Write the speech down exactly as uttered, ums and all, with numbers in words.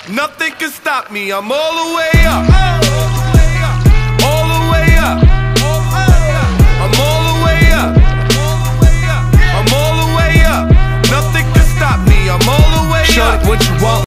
Nothing can stop me, I'm all the way up.